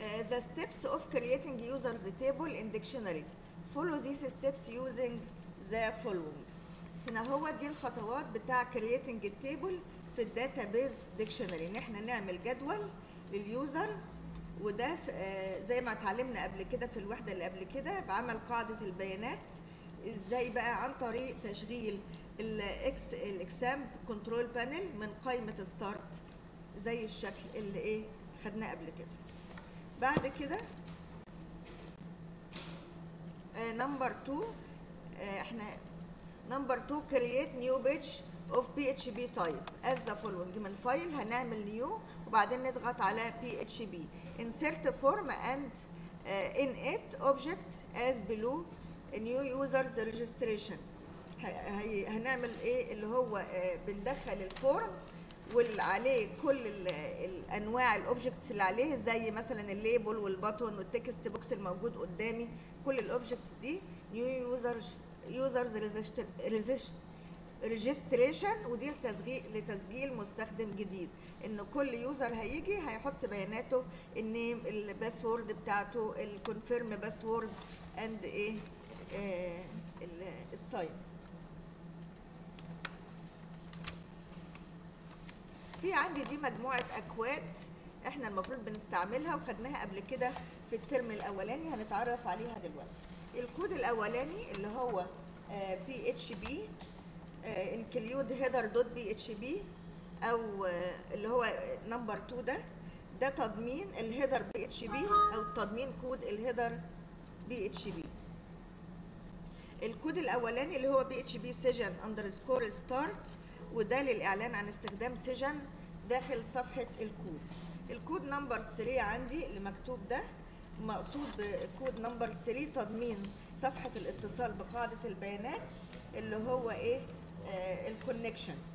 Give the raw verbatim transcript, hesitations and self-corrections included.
Uh, the steps of creating users table in dictionary. Follow these steps using the following. هنا هو دي الخطوات بتاع creating التيبل في الداتابيز ديكشنري، ان احنا نعمل جدول لليوزرز، وده uh, زي ما اتعلمنا قبل كده في الوحده اللي قبل كده بعمل قاعده البيانات. ازاي بقى؟ عن طريق تشغيل الاكس الاكسام كنترول بانل من قائمه ستارت زي الشكل اللي ايه خدناه قبل كده. بعد كده نمبر اتنين، احنا نمبر اتنين create new page of بي اتش بي type as the following. من فايل هنعمل نيو وبعدين نضغط على بي اتش بي insert form and uh, in it object as below new users registration. هنعمل ايه اللي هو uh, بندخل الفورم واللي عليه كل الانواع الاوبجكتس اللي عليه، زي مثلا الليبل والباتون والتكست بوكس الموجود قدامي. كل الاوبجكتس دي نيو يوزرز يوزرز ريجستريشن، ودي لتسجيل لتسجيل مستخدم جديد، ان كل يوزر هيجي هيحط بياناته، النيم، الباسورد بتاعته، الكونفيرم باسورد اند ايه آه الساين. في عندي دي مجموعة أكواد احنا المفروض بنستعملها وخدناها قبل كده في الترم الأولاني، هنتعرف عليها دلوقتي. الكود الأولاني اللي هو بي اتش بي انكلود هيدر دوت بي اتش بي، أو آه اللي هو نمبر اتنين ده ده تضمين الهيدر بي اتش بي أو تضمين كود الهيدر بي اتش بي. الكود الأولاني اللي هو بي اتش بي سيجن اندرسكور ستارت، وده للإعلان عن استخدام سيجن داخل صفحة الكود. الكود نمبر تلاتة عندي اللي مكتوب ده مقصود بكود نمبر تلاتة تضمين صفحة الاتصال بقاعدة البيانات اللي هو ايه آه الكونكشن.